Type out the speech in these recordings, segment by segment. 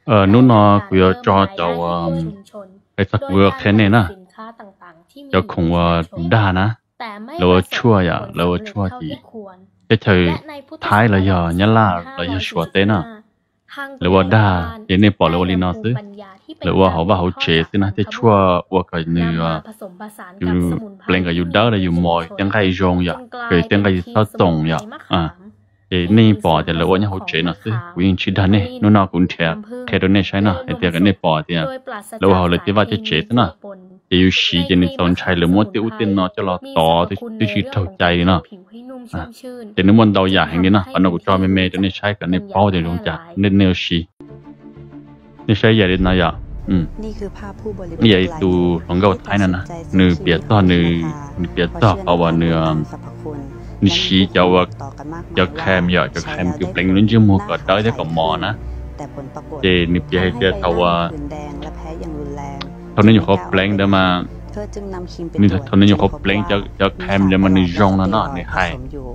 นู้นนอกูจะจอเจ้าไอ้สักเวอร์แค่นี้นะเจ้าคงว่าด่านะแล้วชั่วอ่ะแล้วชั่วจีแต่เธอท้ายเลยยันล่าเลยชัวเต้น่ะหรือว่าด่าเย็นในปอแล้วลีนอซึหรือว่าเขาเฉยสินะที่ชั่วว่าก็เนื้ออยู่เปล่งกับอยู่เด้อเลยอยู่มอยยังไงยงอย่าเกิดยังไงเศร้าตรงอย่านี่ปอแต่แล้วว่าเนี่ยเขาเฉยนะซึวิ่งชิดทันเนี่ยนู้นนอกุนแค่ตัวเนี่ยใช่นะไอ้เดียกันเนี่ยปอเดียแล้วเขาเลยที่ว่าจะเฉยสินะจะอยู่สีจะในตอนใช้หรือมั่วเตี้ยวเตี้ยนอจะรอต่อที่ชีวิตเข้าใจเนาะแต่นึกมันเดาอยากอย่างนี้นะปนกจอเมย์จะในใช้กันในเป้าเดี๋ยวลงจากเน้นเนลชีในใช้ใหญ่เลยนะอย่านี่คือภาพผู้บริโภคใหญ่ดูของเกาไทยนั่นนะเนื้อเปียต่อเนื้อเปียต่อเอาว่าเนื้อนี่ชีจะว่าจะแคมอย่าจะแคมคือเปล่งลุ้นจิ้มหัวก็ได้แต่กับหมอนะเจนี่เปียให้เจเขาว่าเท่านั้นอยู่เขาเปล่งได้มานี่เท่านั้นอยู่เขาเปล่งจะแคมได้มาในยงนั่นน่ะในไฮ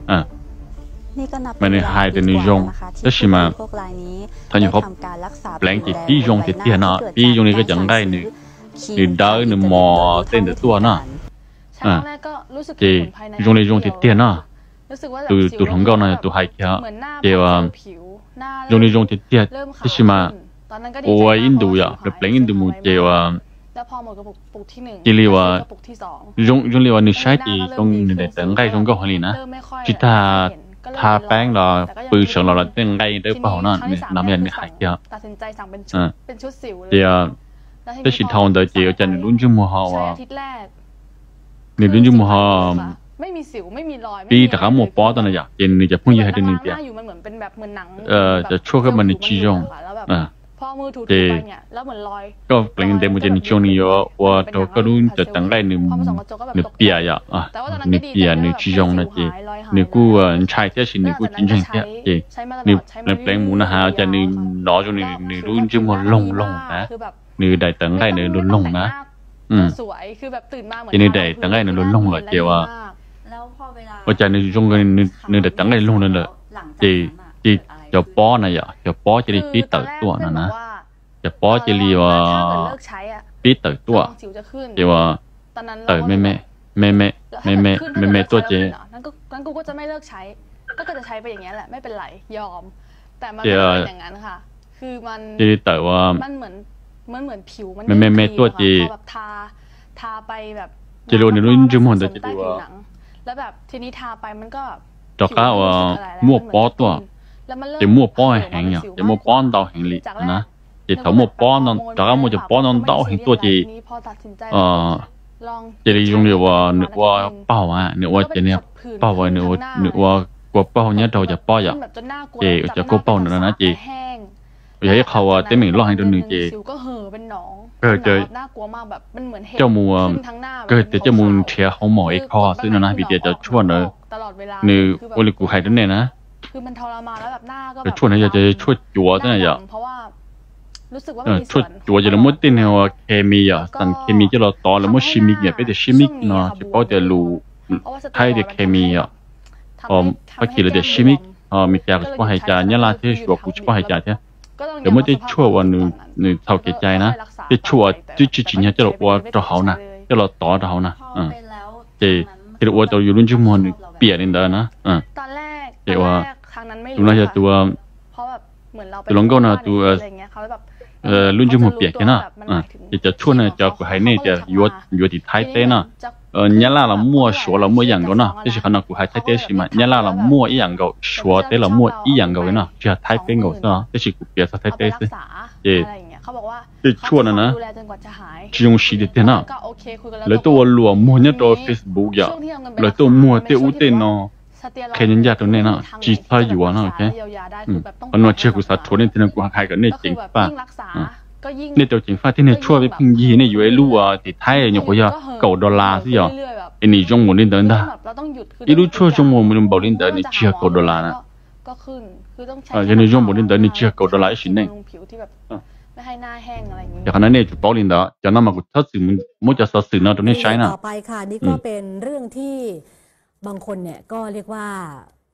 มันในไฮแต่ในยงแล้วใช่ไหมท่านอยู่เขาแปลงจีปียงติดเตี้ยน่ะปียงนี่ก็จังได้หนึ่งได้หนึ่งหมอเต้นแต่ตัวน่ะจียงในยงติดเตี้ยน่ะตัวของเขาน่ะตัวไฮเคียเจ้ายงในยงติดเตี้ยที่ใช่ไหมโอ้ยอินดูอ่ะแล้วแปลงอินดูมูเจ้าแล้วพอหมดกระปุกที่หนึ่งจีรีว่าปุกที่สองยงเรียกว่านึกใช้จีตรงในแต่งไก่ตรงก็หันลีนะจิตาทาแป้งเราปืนเฉิงเราเต้นไก่ได้เปล่านั่นเนี่ยน้ำยันไม่หายเยอะตัดสินใจสั่งเป็นชุดสิวเลยเดี๋ยวได้ชิดทองเดี๋ยวเจียวจะในรุ่นจุ่มหัวในรุ่นจุ่มหัวไม่มีสิวไม่มีรอยปีแต่เขาหมดป้อตอนนั้นอยากเจนนี่จะพุ่งยี่ให้ได้หนึ่งเดียวมันเหมือนเป็นแบบเหมือนหนังจะช่วยกับมันในจีจงพอมือถูไปเนี่ยแล้วเหมือนรอยก็เปล่งเดมจะในช่วงนี้ว่าเราก็รู้จะตั้งได้หนึ่งเปียอ่ะหนึ่งเปียหนึ่งจีจงนะเจหนึ่งกูใช้เท่าสิ่งหนึ่งกูจริงจังเท่าเจหนึ่งเปล่งมูนะฮะจะหนึ่งล้อจนหนึ่งรุ่นจุ่มลงนะหนึ่งได้ตั้งได้หนึ่งลงนะสวยคือแบบตื่นมาเหมือนหนึ่งได้ตั้งได้หนึ่งลงเลยเจว่าว่าจะหนึ่งช่วงกันหนึ่งได้ตั้งได้ลงนั่นเลยเจจะป้อนะอย่าจะป้อจะได้ปีเติร์ตัวนะจะป้อจะเรียกว่าปีเติร์ตัวเรียกว่าเติร์ไม่ตัวเจงั้นกูก็จะไม่เลิกใช้ก็จะใช้ไปอย่างเงี้ยแหละไม่เป็นไรยอมแต่มันไม่เป็นอย่างนั้นค่ะคือมันจะเติร์ว่ามันเหมือนผิวมันไม่ตัวเจแบบทาไปแบบจะรู้ในรุ่นจุ่มหัวจะดีว่าแล้วแบบทีนี้ทาไปมันก็จะก้าวมั่วป้อตัวจะมั่วป้อแห้งอย่างจะมั่วป้อนเตาแห้งลินะจะถ้ามั่วป้อนนอนแต่ก็มั่วจะป้อนนอนเตาแห้งตัวจีจะได้用เรียกว่าเนื้อว่าเป้าอ่ะเนื้อว่าจะเนี่ยเป้าเนื้อว่ากว่าเป้าเนี่ยเราจะป้ออย่างจะก็เป้านั่นนะจีอย่าให้เขาเต็มหนึ่งร้อยตัวหนึ่งจีก็เห่อเป็นหนองจะน่ากลัวมากแบบมันเหมือนเจ้ามัวก็จะเจ้ามัวเทียเขาหมอเอกคอซึ่งนะพี่เดียจะช่วยเนอะเนื้อโอลิกูไฮตัวเนี่ยนะคือมันทรมานแล้วแบบหน้าก็แบบช่วยนะจะช่วยจัวนั่นอย่าเพราะว่ารู้สึกว่าช่วยจัวจะละมุดตินเหรอเคมีอ่ะสันเคมีจะเราต่อละมุดชิมิกเนี่ยเป็นแต่ชิมิกเนาะเฉพาะแต่รูไทยเด็กเคมีอ่ะพอคิดเลยเด็กชิมิกมีแต่เฉพาะหายใจเนี่ยละที่ชัวกูเฉพาะหายใจเนี่ยเดี๋ยวไม่ได้ช่วยวันหนึ่งเท่าเกใจนะจะช่วยจุดจริงเนี่ยจะเราว่าจะเขานะจะเราต่อเขานะจะเราว่าเราอยู่รุ่นจุ่มหัวเปลี่ยนนิดเดียวนะตอนแรกเดี๋ยวว่าตัวน่าจะตัวเพราะแบบเหมือนเราตัวลงก็นะตัวรุ่นจุ่มหัวเปียกนะจะช่วยนะจะกูให้เนี่ยจะอยู่ที่ไทยเต้นะเนี่ยละเรามั่วชัวเรามั่วอย่างก็นะที่สิขนาดกูให้ไทยเต้ใช่ไหมเนี่ยละเรามั่วอีอย่างก็ชัวเต้เรามั่วอีอย่างก็นะจะไทยเต้ก็ใช่ไหมที่สิกูเปียกไทยเต้สิเขาบอกว่าจะช่วยนะดูแลจนกว่าจะหายจะยงชีเต้นะแล้วตัวหลวมมั่วเนี่ยตัว Facebook อย่างแล้วตัวมั่วเต้อุเต้เนาะแค่ยันยาตัวนี้นะจีท่าอยู่นะโอเคอันนั้นเชื่อกูสัตว์ทนเนี่ยที่นั่นกูหาใครกันเนี่ยจริงป่ะเนี่ยตัวจริงป่ะที่เนี่ยช่วยไปพิงยีเนี่ยอยู่ไอ้ลู่อ่ะที่ไทยเนี่ยกูจะ$9สิอ่ะไอ้นี่จงหมดนี่เดินได้ไอ้ลู่ช่วยจงหมดมันบอกนี่เดินนี่เชื่อ$9นะก็ขึ้นคือต้องใช้ยันนี่จงหมดนี่เดินนี่เชื่อ$9อีกชิ้นหนึ่งผิวที่แบบไม่ให้หน้าแห้งอะไรอย่างเงี้ยอย่างนั้นเนี่ยจุดบอกนี่เด้อจะนั่งมากูถ้าสื่อมันจะสื่อนะตัวนี้ใช้นะต่อไปค่ะนี่ก็เป็นเรื่องที่บางคนเนี่ยก็เรียกว่า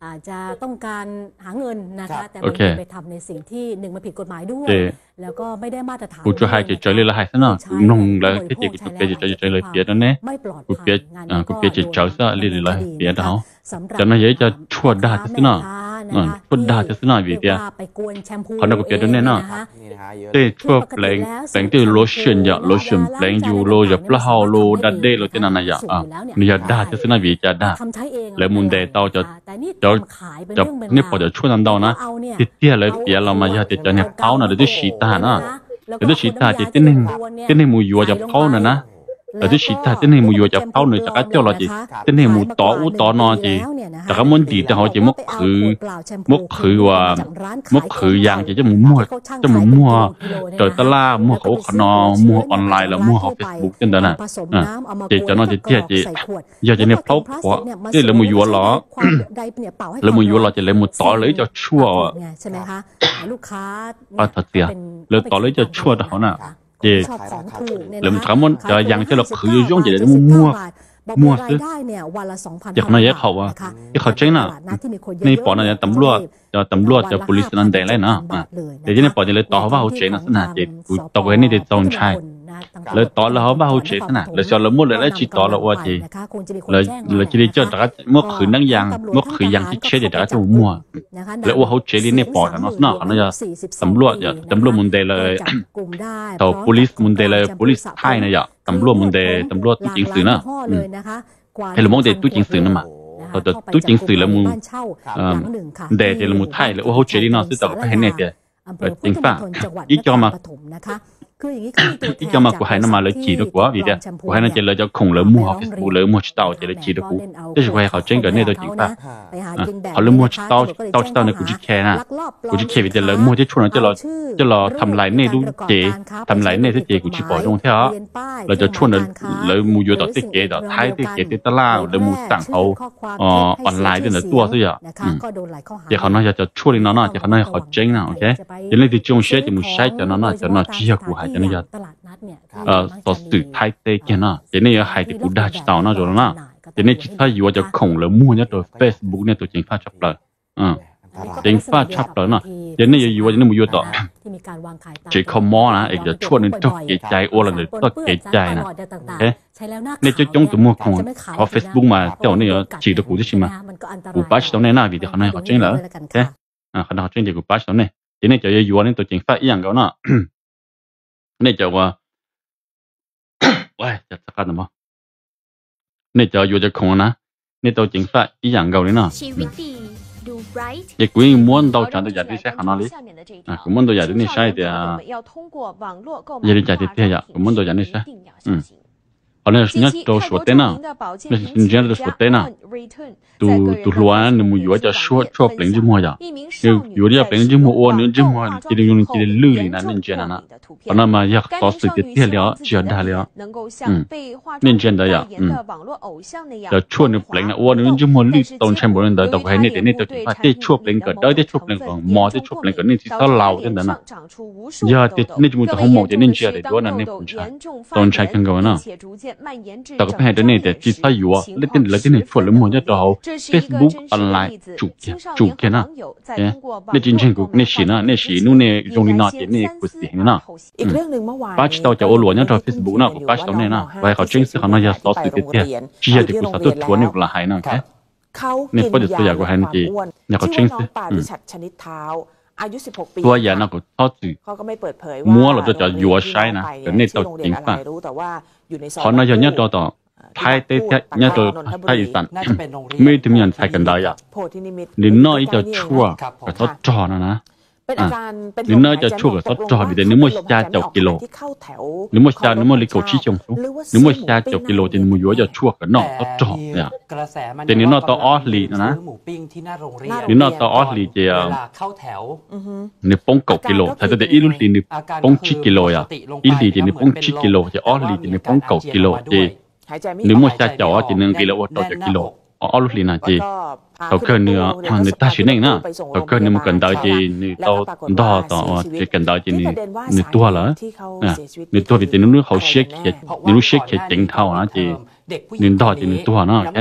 อาจจะต้องการหาเงินนะคะแต่บางทีไปทำในสิ่งที่หนึ่งมันผิดกฎหมายด้วยแล้วก็ไม่ได้มาตรฐานกูจะให้ใจเลยละให้ซะหน่อยนงแล้วก็จะกูเปียใจเลยเปียนั่นเนี่ยกูเปียจิตใจซะเลยละเปียเขาจะน่าจะชั่วด่าซะหน่อยชั่วด่าซะหน่อยวิเดียเขาเนี่ยกูเปียนั่นเนี่ยเนาะเต้ชั่วแปลงที่โลชั่นอย่าโลชั่นแปลงยูโรอย่าปลาฮาวโลดัดเดโลที่นั่นอย่านี่อย่าด่าซะหน่อยวิจะด่าแล้วมุนเดต้าจะเนี่ยพอจะช่วยนั่นเรานะติดเตี้ยเลยเปียเรามาอย่าติดใจเนี่ยเขาน่ะเดี๋ยวจะฉีดตานะเดี๋ยวฉีดตาจะเต้นให้มูยัวจะเข้าน่ะนะเดี๋ยวฉีดตาเต้นให้มูยัวจะเข้าหน่อยจากเจ้าเราจีเต้นให้มูต่ออู้ต่อนอจีจากมันดีแต่เขาจะมกคือว่ามกคือยางจะมูมั่วเจอตลาดมั่วเขาขนอมั่วออนไลน์แล้วมั่วเขาเฟซบุ๊กจังนั้นน่ะจะนอจะเตี้ยจีอยากจะเนี่ยเขาขวาเต้นแล้วมูยัวหรอแล้วมูยัวเราจะเลยมูต่อเลยจะชั่วใช่ไหมคะลูกค้าถัดเสียแล้วต่อเลยจะชั่วเขาน่ะเจแล้วมันถามว่าจะยังจะเราคือย่งจะได้มั่วซื้ออย่างนั้นเขาว่าที่เขาเจ๊งน่ะในปอนั่นจะตำรวจจะ police นั่นแดงเลยนะเดี๋ยวในปอจะเลยต่อว่าเขาเจ๊งนะสนาเจต่อไปนี่จะจงใช่เลยต่อแล้วเขาว่าเขาเจ๊งนะเลยจะละมุดเลยแล้วจีต่อแล้วว่าเจเลยจีเจ้าแต่เมื่อคืนนั่งยังที่เชื่อจะได้จะมั่วแล้วว่าเขาเจ๊งในปอนั่นเนาะน่ะเขาน่าจะตำรวจมุนเดเลยต่อ police มุนเดเลย police ไทยนะอย่าตำรวจมุนเดตำรวจตู้จริงสื่อนะให้เรามองเดตู้จริงสื่อนั่นมาแต่ตู้จริงสื่อแล้วมุนเดจะละมุนไทยแล้วว่าเขาเจ๊งเนาะซึ่งแต่ก็เห็นเนี่ยเดียจริงป่ะอีกจะมาอีกจะมากูให้น้ำมาเลยจีดกว่าวิเดียกูให้นั่นจะเลยจะคงเลยมั่วเฟซบุ๊กเลยมั่วชิตาจะเลยจีดกูแต่จะกูให้เขาเจ๊งกันเนี่ยตัวจริงป่ะเขาเลยมั่วชิตาเนี่ยกูจะแค่นะกูจะแค่วิเดียเลยมั่วที่ชวนจะรอทำลายเนี่ยดูเจทำลายเนี่ยที่เจกูชิปล่อยตรงเท่าเราจะชวนเลยมูอยู่ต่อที่เกต่อท้ายที่เกที่ตลาดเลยมูสั่งเขาออนไลน์ด้วยนะตัวซะอย่างเดี๋ยวเขาน่าจะช่วยน้องน่ะเดี๋ยวเขาน่าจะเขาเจ๊งนะโอเคเดี๋ยวเลยที่จงเชื่อจะมูใช้จะน้องน่ะจะน้องเชี่ยกูให้จะเนี่ยต่อสื่อไทยเตะกันนะเดี๋ยวนี้ให้ที่กูได้ชิตาน่ะจนนะเดี๋ยวนี้ชิตาอยู่ว่าจะคงเลยมั่วเนี่ยตัว Facebook เนี่ยตัวจริงฟ้าชับเลยจริงฟ้าชับเลยนะเดี๋ยวนี้อยู่ว่าจะนี่มูอยู่ต่อเจ๊เขามอนะเอกจะชวนนึงต้องเกใจโอ้ละนึงต้องเกใจนะเอ๊ะเนี่ยจะจงตัวมั่วของเอา Facebook มาเดี๋ยวนี้ฉีดตัวกูจะชิมมากูปัชตรงนี้หน้าวิดีโอเขาเนี่ยเขาจริงเหรอเอ๊ะขนาดจริงเดี๋ยวกูปัชตรงนี้เดี๋ยวนี้จะอยู่ว่านี่ตัวจริงฟ้าอีหยังเขาเนาะเนี่ยจะว่าว้ายจะสักการนะมั้งเนี่ยจะอยู่จะคงนะเนี่ยตัวจริงฟ้าอีหยังเขาเลยเนาะชีวิตดีดูไบรท์อย่ากูยังม้วนตัวจันตัวใหญ่ที่ใช้ขนาดนี้กูม้วนตัวใหญ่ที่นี่ใช่เดียวอย่าได้ใหญ่ที่เตี้ยกูม้วนตัวใหญ่นี่ใช่好像人家都说的呢，那是人家都说的呢，都乱，你们有叫说不灵就么呀？有的不灵就么我，你就么，这里用这里溜里呢，恁见了呢，好那么也到时的点了，就大了，恁见的呀，就说你不灵了，我你就么绿，当全部人都还那点那都地方，这说不灵个，到底说不灵个，毛的说不灵个，你是到老的呢，呀，这那就么都好毛的，恁见的多呢，那不差，当才看个呢。แต่ก็ไม่ให้เดี๋ยวนี้แต่จิตใจอยู่อ่ะเล่นเลยที่นี่ชวนเลยมัวจะต่อ Facebook ออนไลน์จุกแค่น่ะเนี่ยจริงๆกูเนี่ยสีน่ะเนี่ยสีนู่นเนี่ยตรงนี้น่ะเนี่ยกูสีน่ะอีกเรื่องนึงเมื่อวานป้าชิตาจะโอหลวนเนี่ยต่อ Facebook น่ะกูป้าชิตาเนี่ยน่ะไว้เขาจริงสิเขาน่ะอยากต่อสื่อเตี้ยจีจะกูสะดุดชวนเนี่ยกูละหายน่ะแค่เนี่ยพอจะตัวอยากกูให้จีเนี่ยเขาจริงสิอายุ16 ปีตัวยาน่ะกูทอดสื่อเขาก็ไม่เปิดเผยว่ามัวเราจะยัวใช้นะแต่เนี่ยตัวจริงป่ะเขาน่าจะเนี่ยต่อไทยเตะเนี่ยตัวไทยอีสานไม่ถึงยันไทยกันได้อ่ะนี่น้อยจะชั่วกับทอดจอนะนี่น้อยจะชั่วกับทอดจอบีเดนี่มั่วชาเจ้ากิโลนี่มั่วชานี่มั่วลิโกชิจงสุนี่มั่วชาเจ้ากิโลจะมั่วยัวจะชั่วกับนอกทอดจอเนี่ยแต่นี่นอกตัวออสลีนะนี่นอกตัวออสลีจะนี่ป้องเกากิโลแต่ตัวอีลุลีนี่ป้องชิกิโลอ่ะอีลีจะนี่ป้องชิกิโลจะออสลีจะนี่ป้องเกากิโลจะนี่มั่วชาเจ้าจะ1 กิโลต่อ1 กิโลออสลีนะจีเขาเกินเนื้อในตาชิ้นเองนะเขาเกินเนื้อมันกันได้จีนี่ต่อจะกันได้จีนี่ตัวละนี่ตัวเป็นเนื้อเขาเช็คเขียนนี่รู้เช็คเขียนจริงเท่านะจีนี่ต่อจีนี่ตัวนะแค่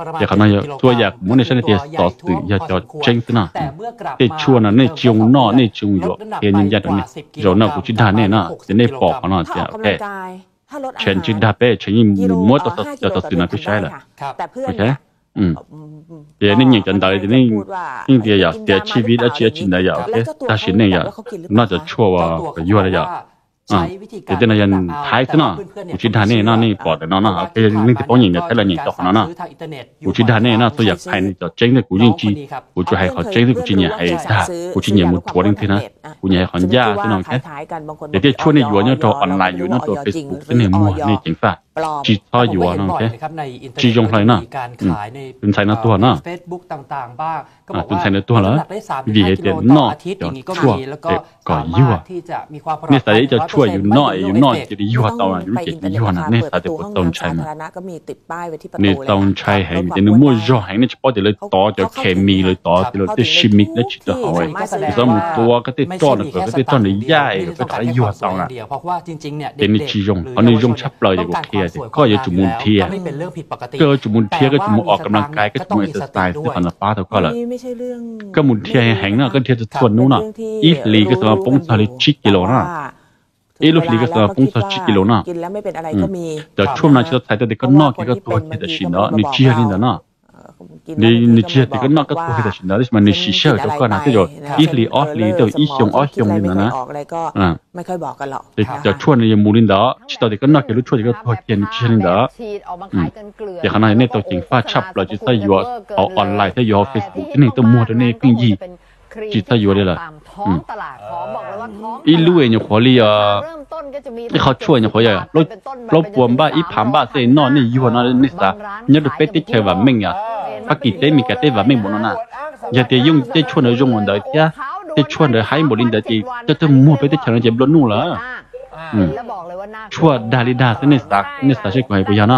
อย่าเขาหน่อยตัวอยากมุ่งในชั้นที่ต่อสื่ออย่าจอดเจ๊งซะนะที่ชวนน่ะในจงนอในจงหยอกเฮียนยันเนี่ยโจน่ะกูจิดาเนี่ยนะจะในปอกเขาน่ะจะแค่เช่นจิดาเป้เช่นมัวต่อสื่อน่ะไม่ใช่ละโอเคเดี๋ยวนี่ยังจันทร์เดี๋ยวนี่ยิ่งเดียวอยากเสียชีวิตแล้วเสียชีวิตอยากโอเคแต่สิ่งนี้อยากน่าจะชั่วว่าไปยั่วเลยอยากเดี๋ยวนี่ยันท้ายซะนะกูจิดาเนี่ยน่ะนี่ปอดแต่น่ะนะโอเคนี่ที่ป้องยิงเนี่ยแต่ละยิงต่อของน่ะนะกูจิดาเนี่ยน่ะตัวอยากให้นี่จะเจ๊งเนี่ยกูยิ่งจีกูจะให้เขาเจ๊งที่กูจีเนี่ยให้ได้กูจีเนี่ยมุดหัวจริงๆนะกูเนี่ยให้เขาย่าซะหน่อยแค่เดี๋ยวที่ช่วยในอยู่เนี่ยตัวออนไลน์อยู่เนี่ยตัว Facebook เนี่ยมัวนี่จริงป่ะจีท่ออยู่อ่ะน้องแค่จีจงเลยนะเป็นใส่ในตัวนะ Facebook ต่างๆบ้างก็บอกเป็นว่าใส่ในตัวแล้วดีเด่นนอกจอดชั่วก่อยั่วเนี่ยแต่จะช่วยอยู่น้อยจะได้ยั่วต่ออยู่เจ็ดยั่วนะเนี่ยแต่ตัวต้นใช่ไหมเนี่ยต้นใช่ให้แต่เนี่ยมั่วจ่อให้เนี่ยเฉพาะแต่เลยต่อจะเคมีเลยต่อแต่เลยจะชิมิกแล้วจิตจะเอาไว้สมมติตัวก็ติดต้นเลยก็ติดต้นเลยใหญ่ก็ได้ยั่วต่อนะเป็นนิจยงอันนี้ยงชับเลยก็เทียก็อย่าจุมุนเทียก็จุมุนเทียก็จุมุนออกกำลังกายก็จุมุนเอ็กซ์ไซส์ที่ผ่านฟ้าเท่าก็เลยก็มุนเทียแห่งน่ะก็เทียจะส่วนนู้นน่ะอีลีก็สำหรับปงสาลิชิกิโลน่ะอีลูกลีก็สำหรับปงสาลิชิกิโลน่ะกินแล้วไม่เป็นอะไรก็มีแต่ช่วงนั้นจะใส่แต่เด็กก็นอกก็ตัวเทียจะชินเนาะนี่เชียนี่น่ะนี่เชียแต่ก็นอกก็ตัวเทียจะชินเนาะที่มันนี่ชิเชอร์เจ้าก็นะที่จะอีลีออสลีเดี๋ยวอีชงนี่นะไม่ค่อยบอกกันหรอกจะช่วยในยมูลินดาชิตาเด็กก็นอกก็รู้ช่วยก็ตัวเทียนเชียนินดาแต่ขณะนี้ตัวจริงฟ้าชับเราจะใส่ยัวเอาออนไลน์ใส่ยัวเฟซบุ๊กที่นี่ตัวมัวตัวนี้ก็ยี่จิตใส่ยัวได้ละอีลุยเนี่ยขอเรียที่เขาช่วยเนี่ยขออย่ารบปวมบ้าอีผามบ้าเซนนอนนี่ยัวนั่นนี่ซะเนี่ยดูเป็ดที่เชื่อว่าไม่เนี่ยพักกิจได้มีกระเตว่าไม่บนน่ะอย่าเตยุ่งได้ช่วยในยุ่งวันใดเจ้าได้ช่วยในให้บรินดาจีจะมัวไปที่เชิงเจ็บล้นนู่นละช่วยดาลิดาเสนสักนี่สักใช่ไหมไปยานะ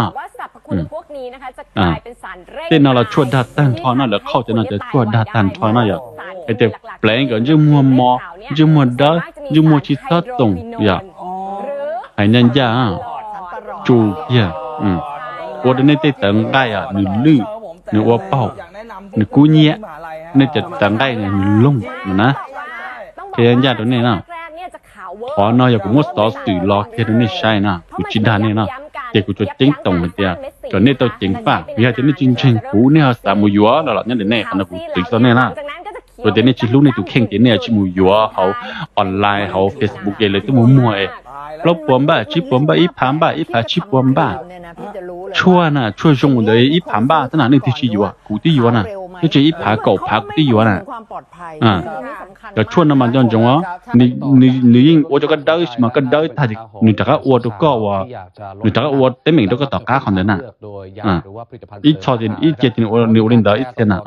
เต้นเราช่วยดาตันทอน่ะแล้วเข้าจะน่าจะช่วยดาตันทอน่ะอย่างไอเด็กแปลงกันจะมัวมอจะมัวดาจะมัวชิดซัดตรงอย่างไอ้ยันยาจูเย่ว่าในเต้ตังได้อ่ะหนึ่งลื่นหนึ่งว่าเป้าหนึ่งกู้เงี้ยนี่จะตังได้หนึ่งลุ่งนะไอ้ยันยาตัวนี้นะพอน้อยอย่างกูมั่วต่อสื่อล็อกที่นี่ใช่นะกูจิดาเนี่ยนะเด็กกูจะจิ้งตรงเลยเดียวจนเนี่ยตัวจิ้งป่ะเฮียจะนี่จริงๆกูเนี่ยสามุยัวแล้วล่ะเนี่ยเดี๋ยวเนี่ยขณะกูติดตอนนี้นะตัวเดี๋ยวนี้ชิลูกในตัวเข่งเดี๋ยวเนี่ยชิมุยัวเขาออนไลน์เขาเฟซบุ๊กเลยตัวมั่วเอเราปวมบ้าชิปวมบ้าอีผามบ้าอีผาชิปวมบ้าชั่วน่ะช่วยจงเลยอีผามบ้าตั้งแต่นี่ที่ชิยัวกูที่ยัวน่ะนี่จะอีผาเก่าผาที่ยัวน่ะแต่ช่วงนั้นมันจงว่านี่ยิ่งโอ้จะก็ได้มันก็ได้ถ้านี่จะก็อวดก็ว่านี่จะก็อวดเต็มเหม่งก็ต่อก้าคนเดียวน่ะอีชอดินอีเจตินโอนิวลินดาอีเซน่ะ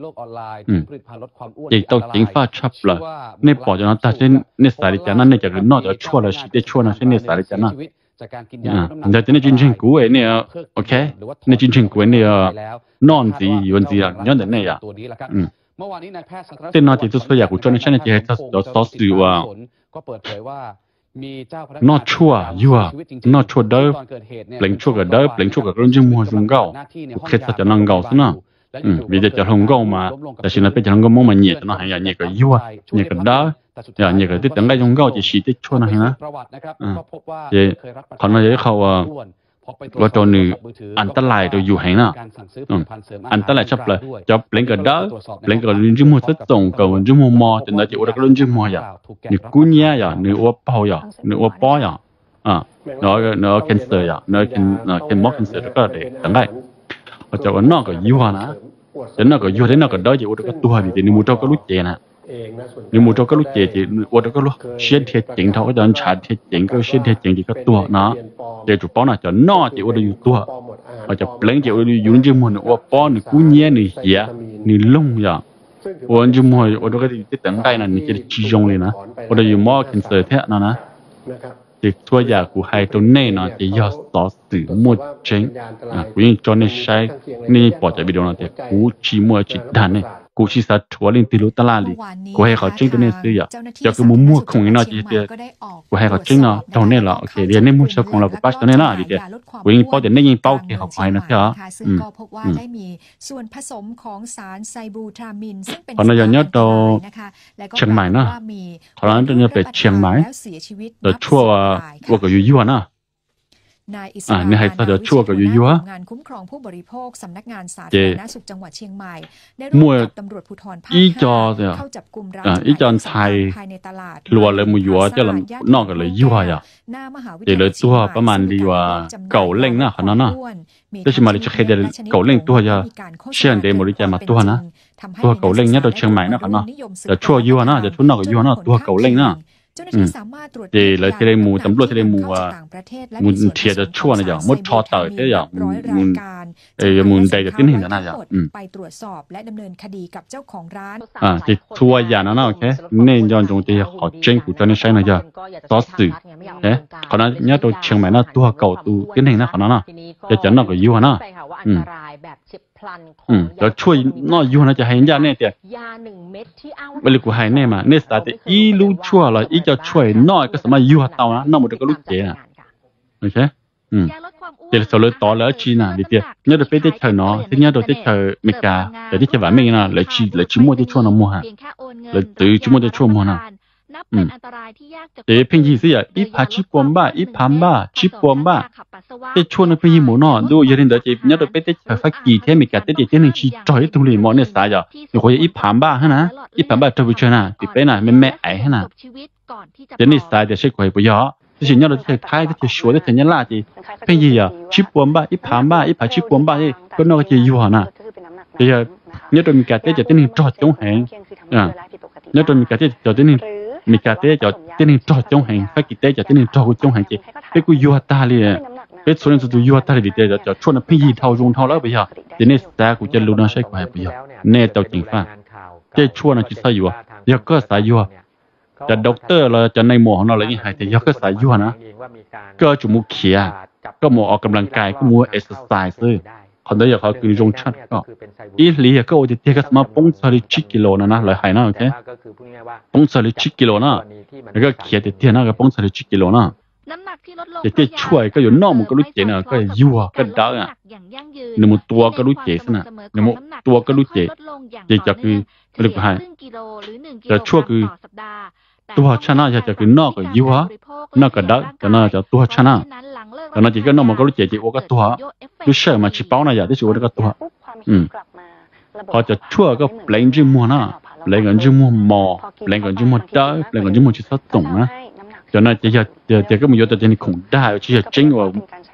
อีตัวจริงฟ้าชับเลยนี่ปอดจนนั้นแต่เช่นนี่สายจานั้นนี่จะนอกจากชั่วแล้วชีวิตชั่วนะเช่นนี่สายจานั้นแต่ที่นี่จริงๆกูเนี่ยโอเคนี่จริงๆกูเนี่ยนอนสีวันสีอ่ะย้อนแต่เนี่ยอ่ะเต้นนอนที่ทุกอย่างกูจนในชั้นที่ให้ทัศน์สื่อว่านอชั่วยั่วนอชั่วเด้อเปล่งชั่วกับเด้อเปล่งชั่วกับเรื่องจึงมัวจงเก่าเคล็ดจะนั่งเก่าซะนะวิธีจะลงเก่ามาแต่สิ่งนั้นเป็นจะลงเก่ามันเหยียดนะฮะอย่างเหยียดกับยั่วเหยียดกับเด้ออย่างเหยียดกับที่ตั้งได้จงเก่าจะชี้ที่ชั่วนะฮะเจ้เขาน่าจะเขาว่าตัวนึงอันตรายตัวอยู่ไหนน่ะอันตรายชับเลยจะเปล่งกับเด้อเปล่งกับเรื่องจึงมัวสักตรงกับเรื่องจึงมัวมอจนได้จะอุดกับเรื่องจึงมัวอย่างนี่กู้เงี้ยอย่างนี่ว่าเผาอย่างนี่ว่าป้ออย่างnó cancer ya nó can more cancerก็ได้ตั้งได้เขาจะว่านอกก็ยั่วนะแต่นอกก็ยั่วได้นอกก็ได้จะอุดก็ตัวนี่แต่นี่มูเจ้าก็รู้เจนะนี่มูเจ้าก็รู้เจที่อุดก็รู้เชี่ยเทียจริงเท่าก็จะชาเทียจริงก็เชี่ยเทียจริงที่ก็ตัวนะเดี๋ยวจุดป้อนน่ะจะนอกจะอุดอยู่ตัวเขาจะเปล่งจะอุดอยู่จริงๆมันว่าป้อนนี่กู้เงี้ยนี่เหี้ยนี่ลงอย่างวันจมูกอุดก็ที่ตั้งได้นั่นนี่จะชี้จงเลยนะอุดอยู่ more cancer แท้นะที่ตัวอยากกูให้ตัวเน่นอนที่ยอดต่อสื่อมั่วเจงกูยังจนในใช้นี่ปอดจะไปโดนแต่กูชี้มั่วจิตดันเนี่ยกูชิสัตถัวลินติลุตลาลีกูให้เขาจิ้งตัวนี้ซื้ออ่ะจะคือมั่วคงอีน่าจีเดียกูให้เขาจิ้งเนาะตรงนี้ละโอเคเดี๋ยวนี้มุ่งเชื่อของเรากูปัสตัวนี้ละดีเดียกูยิงเป้าเดี๋ยวนี้ยิงเป้าเกี่ยวกับใครนะเถอะซึ่งก็พบว่าได้มีส่วนผสมของสารไซบูทรามินซึ่งเป็นสารอันตรายนะคะเชียงใหม่นะตอนนั้นจะไปเชียงใหม่แต่ชั่วว่าก็อยู่นะนายอิสรานี่ให้เดี๋ยวชั่วก็อยู่งานคุ้มครองผู้บริโภคสำนักงานสาธารณสุขจังหวัดเชียงใหม่ได้ร่วมกับตำรวจภูธรภาค5เข้าจับกุมร้านอีจอนไทยภายในตลาดรัวเลยมือยัวจะลำนอกกันเลยยั่วอ่ะเดี๋ยวเลยตัวประมาณดีว่าเก่าเล่งนะขนาดน่ะแต่ชิมาเลยจะเคยเดี๋ยวเก่าเล่งตัวจะเชื่อเดมริจามาตัวนะตัวเก่าเล่งเนี่ยตัวเชียงใหม่นะขนาดแต่ชั่วยั่วนะจะชั่วนอกกับยั่วนะตัวเก่าเล่งนะเจ้าหน้าที่สามารถตรวจเจเลยที่ได้มูตำรวจที่ได้มูว่ามูเทียจะชั่วนะอย่างมดทอเตอร์ที่อย่างมูมูได้จะติ้นหินนะอย่างไปตรวจสอบและดำเนินคดีกับเจ้าของร้านที่ทัวร์อย่างนั้นโอเคเน่ยย้อนจงที่เขาเจ้งกูจะนี่ใช่นะอย่างต่อสื่อเอ๊ะขณะนี้ตัวเชียงใหม่นะตัวเก่าตัวติ้นหินนะขนาดน่ะจะนอกกับยั่วนะแล้วช่วยนอกยั่วนะจะให้ยาเนี่ยเดียเวลากูให้เนี่ยมาเนี่ยสตาร์ทอีรู้ชั่วเลยอีจะช่วยน้อยก็สามารถยั่วเตานะนอกหมดก็รู้เจ๋นะโอเคเดี๋ยวเราเลยต่อแล้วชีน่ะดิเดียเนี่ยเราไปที่เธอเนาะที่เนี่ยเราที่เธอเมกาแต่ที่เธอว่าไม่นะเลยชีมัวที่ชั่วน้ำมัวฮะเลยตื่นชีมัวที่ชั่วมัวนะเดี๋ยวเพ่งยี่สิอ่ะอีพาชิปวมบ้าอีพัมบ้าชิปวมบ้าแต่ชั่วนั้นเพ่งยี่หมูนอดูยันเดี๋ยวจะเนี่ยเราไปที่เธอฟักกี่เทมิกาแต่เดี๋ยวนี้ชีจ่อยตรงนี้มอเนี่ยสายอ่ะอยู่คนอีพัมบ้าฮะนะอีพัมบ้าเธอไปเชื่อนะติดไปนะแม่ไอ้ฮะนะเดี๋ยวนี้สายเดี๋ยวใช้ควายปุยอที่สิ่งนี้เราจะท้ายที่จะชัวร์ที่จะเนี่ยล่าจีเพ่งยี่อ่ะชิปวมบ้าอีพัมบ้าอีพาชิปวมบ้าที่ก็นอกจากอยู่นะเดี๋ยวเนี่ยเรามีการที่จะที่นี่จอดจงแหงเนี่ยเรามีการที่จะที่นี่มีการเตะจะเต้นจอดจงแหงถ้ากิเตะจะเต้นจอดจงแหงจีไปกูยัวตาเลยไปส่วนนึงจะยัวตาเลยเตะจะชวนพี่ยีเท่าจงเท่าแล้วไปยาเดี๋ยวนี้แต่กูจะรู้นะใช่กูให้ไปยาเน่เต่าจริงฟ้าเจ้าชวนนะจิตสายยัวเดี๋ยวก็สายยัวจะด็อกเตอร์เราจะในหมอของเราอะไรอย่างเงี้ยแต่ยัวก็สายยัวนะก็จุมุเขียก็หมอออกกำลังกายก็มัวเอ็กซ์ไซส์ซื้อคนเดียวเขาคือจงชัดก็อีหลีก็โอจะเทก็มาปงสลิชิกิโลนะเลยหายนะโอเคปงสลิชิกิโลนะแล้วก็เขียนเตี้ยนะก็ปงสลิชิกิโลนะน้ำหนักที่ลดลงจะช่วยก็อยู่นอกมันก็รู้เจนะก็ยั่วก็ด่าอ่ะหนึ่งตัวก็รู้เจสนะหนึ่งตัวก็รู้เจจะคือหรือเปล่าจะช่วยคือตัวชนะจะคือนอกก็ยั่วนอกก็ด่าจะน่าจะตัวชนะแต่น่าจะก็นอกมันก็รู้เจจีว่าก็ตัวรู้เชื่อมาชิปเอาหน่อยอย่าได้ชัวร์ก็ตัวพอจะช่วยก็เปล่งจิมัวนะเปล่งกันจิมัวมอเปล่งกันจิมัวด่าเปล่งกันจิมัวจิตส่งนะcho nên chỉ cái mình vô tới khủng đa chỉ là chính và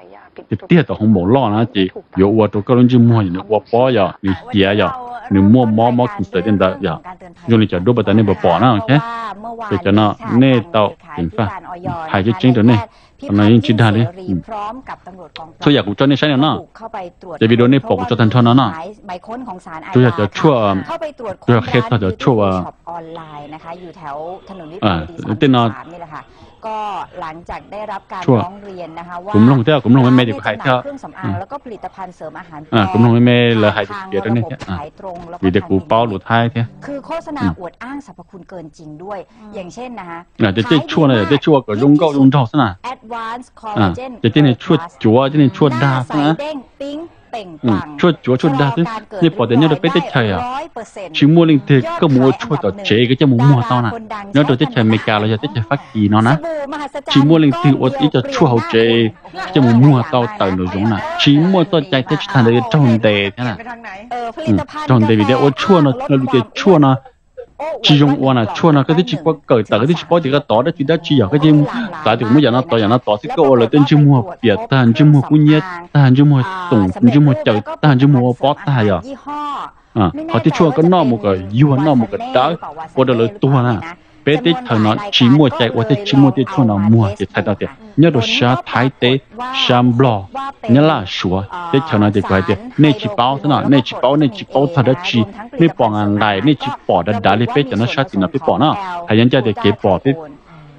tiếtต่อของหมอล้อนะจีอยู่ว่าตัวก็รู้จิมัวอยู่ว่าป้ออย่าหรือเสียอย่าหรือมัวมอกินเสร็จเดี๋ยวอย่าอยู่นี่จะดูแบบนี้แบบป้อนะโอเคจะน่ะเน่เต่าเห็นป่ะหายจริงตัวนี้ตอนนี้จิตได้เลยช่วยอยากกูจะนี่ใช่เนี่ยนะจะวิดีโอนี้ปกจะทันทอนนะช่วยอยากจะช่วยช่วยเคสจะช่วยออนไลน์นะคะอยู่แถวถนนวิภาวดี33นี่แหละค่ะก็หลังจากได้รับการร้องเรียนนะคะว่ากลุ่มลงเท่ากลุ่มลงไม่ได้ขายเท่าเครื่องสำอางแล้วก็ผลิตภัณฑ์เสริมอาหารกลุ่มลงไม่เลยขายเดียวนี่แค่วิดีโอกูเป้าหลุดท้ายแค่คือโฆษณาอวดอ้างสรรพคุณเกินจริงด้วยอย่างเช่นนะคะจะช่วยนะจะช่วยกับยงเก้ายงเท่าซะนะ Advanced Collagen จะนี่ช่วยจั่วจะนี่ช่วยด่านะช่วยจั่วช่วยด่าซึ่งนี่พอเดี๋ยวนี้เราไปได้ใช่อ่ะชิมัวลิงเทก็มัวช่วยต่อเจก็จะมัวต่อนะแล้วเราจะใช้เมกาเราจะใช้ฟักกีเนาะนะชิมัวลิงเทอดอีจะช่วยเขาเจจะมัวต่อเติมหนูจงนะชิมัวต่อใจเทชทันเลยจงเดใช่ไหมจงเดวิเดียอดช่วยนะเราจะช่วยนะchỉ dùng qua là chua nó cái tí chỉ có cởi tờ cái tí chỉ có thì cái tỏ đó chỉ đã chỉ ở cái chim tại thì cũng giờ nó tỏ thì cái là tên chim mua biệt tan chim mua cũng nhét tan chim mua tổng chim mua chợ tan chim mua bó tai à họ tí chua cái nó một cái yêu nó một cái đá qua đó là tua nè bé tí thời nó chỉ mua chạy qua tí chỉ mua tí chua nó mua thì thay đó thì nhớ đồ sa thái tế sam blo nhớ là sủa tí thời nó thì cái thì nên chỉ bao thế nào nên chỉ bao thật đó chỉ nên bỏ ngàn lại nên chỉ bỏ đã đi bé cho nó sát thì nó bé bỏ nó hay nhân ra thì cái bỏ bé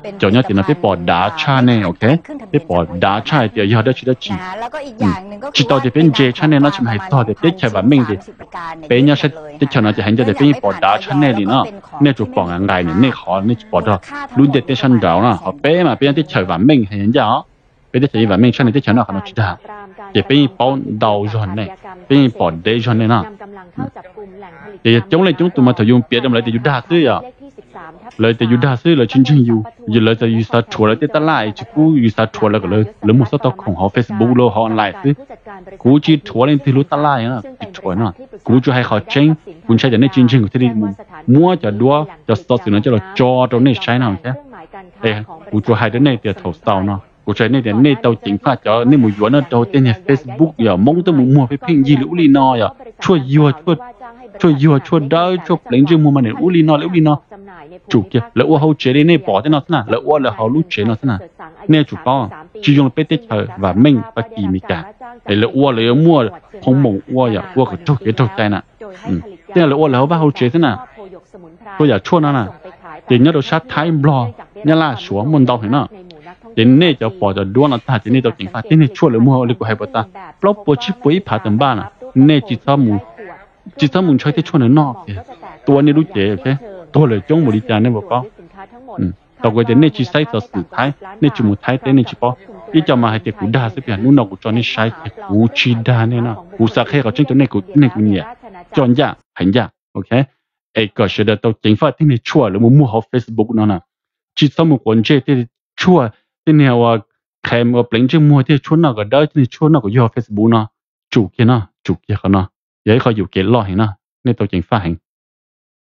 chỗ nhớ thì nó phải bỏ đá cha này ok phải bỏ đá cha thì giờ đó chỉ đó chỉ แล้วก็อีกอย่างหนึ่งก็คื chỉ อ tao thì bên dê cha này nó chỉ hay so thì biết chạy và mình thì bên nhớ sẽ biết cho nó chỉ hành cho thì bên bỏ đá cha này thì nó nên chụp bỏ ngang gai này nên khó nên chụp bỏ đó luôn để tới chân đảo nó họ bé mà bên tới chạy và mình hay nhớ bên tới chạy và mình cho nên tới chạy nó nó chỉ đã thì bên bỏ đầu rồi này bên bỏ đế rồi này nó thì chúng lại chúng tụi mà thử dùng biệt đâm lại thì dùng đa sư à lời thì dùng đa sư là chính chính dùng giờ lời thì dùng sát chùa lại thì ta lại chỉ cú dùng sát chùa là cái lời một số tao khủng họ Facebook lo họ online chứ cú chỉ chùa lên thì lúc ta lại á chùa nó cú cho hay họ tranh cúใช้ để chính chính của thì mua cho đua cho số sự nó cho là cho trong nàyใช้nào chứ ê cú cho hay đến này thì thầu sau nó cúใช้này thì này tao chính phát cho nên một yuan nó đầu tiên là Facebook giờ mong tôi muốn mua cái phim gì lũ li no giờ chua chua đỡ chua lấy chữ mua mà này lũ li no chủ kia lỡ ô hậu chế đây này bỏ thế nào thế nào lỡ ô là hậu lú chế nó thế nào nên chủ có chỉ dùng pet chờ và mình và kỳ mi cả để lỡ ô lỡ mua không mỏng ô giờ ô cái trâu tay nè thế là lỡ ô là hậu và hậu chế thế nào tôi giờ chua nó nè thì nhớ đồ sát thái blo nhớ là xuống môn đau thế nào thì nên cho bỏ cho đua nó ta thì nên tao chính phát thế nên chua lỡ mua lỡ của hai bữa ta blog bộ chip với phá tầm ba nè nên chỉ sao muốn chơi thế chua nó nọตัวนี้รู้เจ๊ใช่ตัวเลยจ้องบริจาคเนี่ยบอกป่ะต่อไปเนี่ยชีใช้ต่อสื่อไทยเนี่ยจุดมุดไทยแต่เนี่ยชีป่ะที่จะมาให้เด็กกูด่าสักอย่างนู้นเรากูจอนี่ใช้กูชีด่าเนี่ยนะกูสักแค่เขาเช่นตัวเนี่ยกูเนี่ยจอนยากเห็นยากโอเคไอ้ก็เชื่อตัวจริงฟ้าที่เนี่ยชั่วหรือมั่วเขา Facebook นั่นน่ะชีสมุกคนเจ้ที่ชั่วที่เนี่ยว่าใครมาเปลี่ยนชื่อมั่วที่ชั่วน่ะก็ได้ที่ชั่วน่ะก็ย่อ Facebook น่ะจุกเนาะเขาเนาะอย่าให้เขาอยู่เกล้อเห็นนะเนี่ยตัวจริงฟ้าเห็น